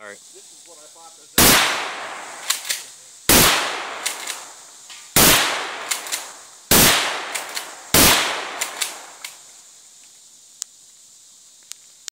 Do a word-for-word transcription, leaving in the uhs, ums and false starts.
All right. This is what I bought this.